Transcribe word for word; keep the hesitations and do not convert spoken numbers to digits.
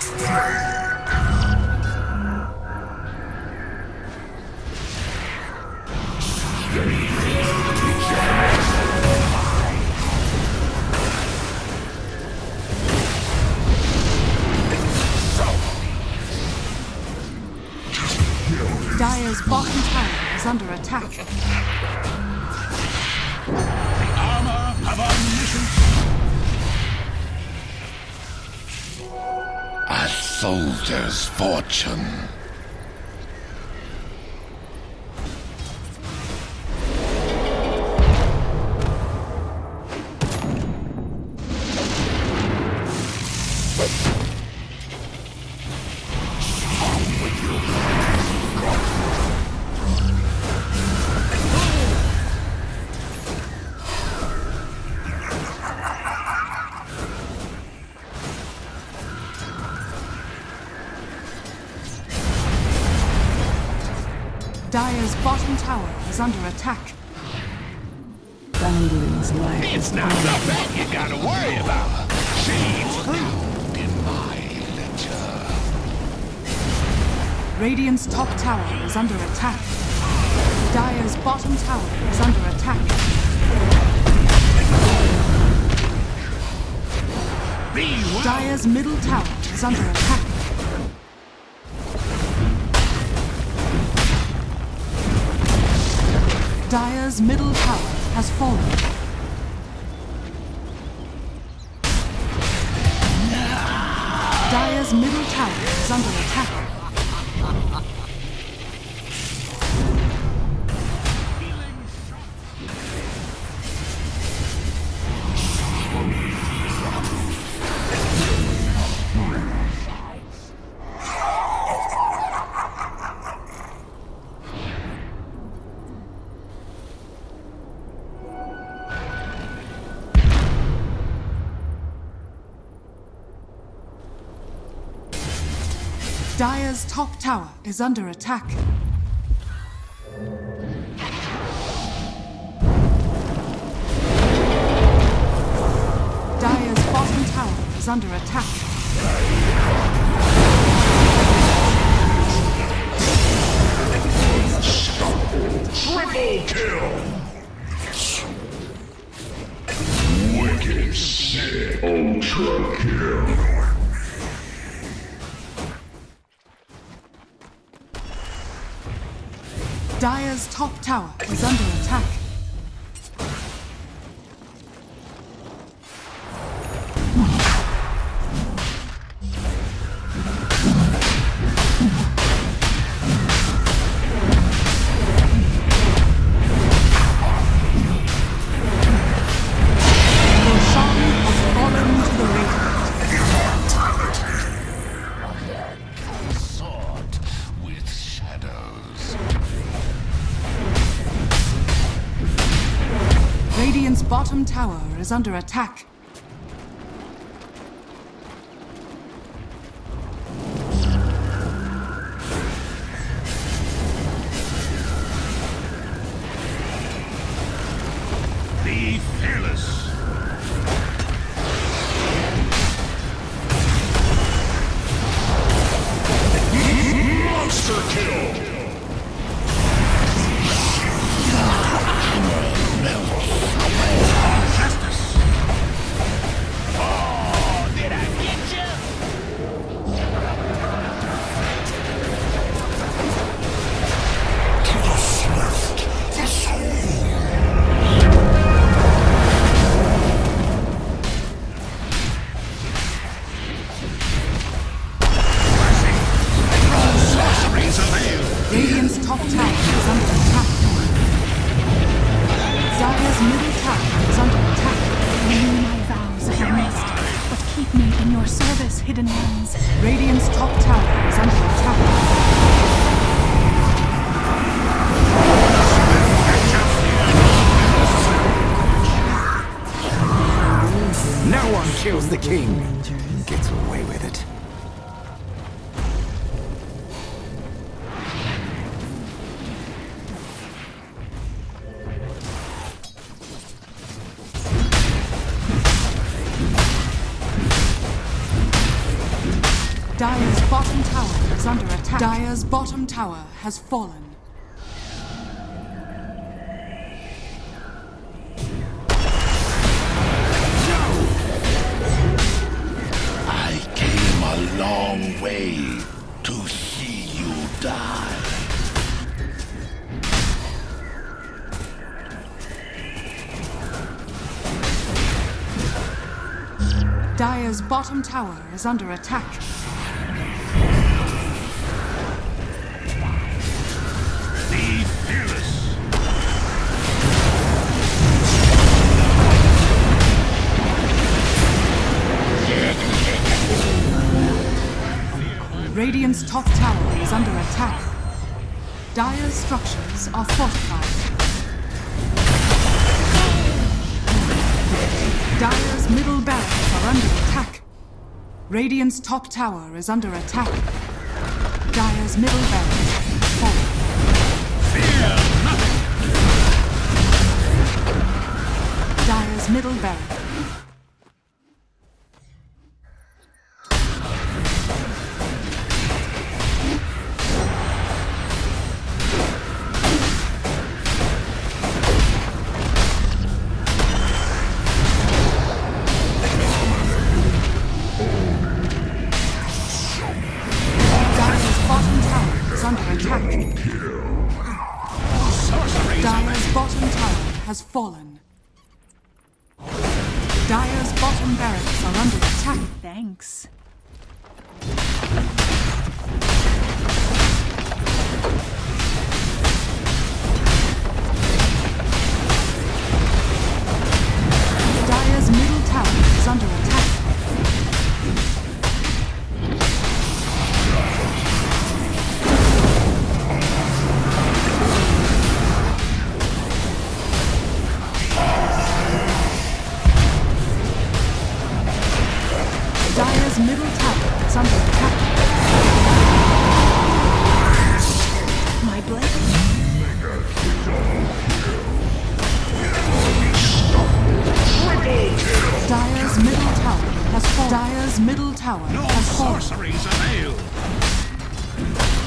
Dire's bottom tower is under attack. Armor of omniscience. A soldier's fortune. Dire's bottom tower is under attack. Foundling's life. It's not the bet you gotta worry about. She's through. In my litter. Radiant's top tower is under attack. Dire's bottom tower is under attack. Be well. Dire's middle tower is under attack. Dire's middle tower has fallen. Dire's middle tower is under attack. Dire's top tower is under attack. Dire's bottom tower is under attack. Triple kill. Wicked sick. Ultra kill. Dire's top tower is under attack. Radiant's bottom tower is under attack. Be fearless. Monster kill. Justice. Oh, did I get you? To the swift, the soul. Sorceries avail. Radiant's top tower is under attack. Dire's middle tower is under attack. Renew my vows I have missed, but keep me in your service, hidden ones. Radiant's top tower is under attack. No one kills the king and gets away with it. Dire's bottom tower is under attack. Dire's bottom tower has fallen. I came a long way to see you die. Dire's bottom tower is under attack. Be fearless. Radiant's top tower is under attack. Dire's structures are fortified. Dire's middle barracks are under attack. Radiant's top tower is under attack. Dire's middle barracks has fallen. Fear nothing. Dire's middle barracks. Dire's bottom tower has fallen. Dire's bottom barracks are under attack. Thanks. Dire's middle tower is under attack. Dire's middle tower is under attack. My blade. Dire's middle tower has fallen. Dire's middle tower No has fallen. sorceries avail.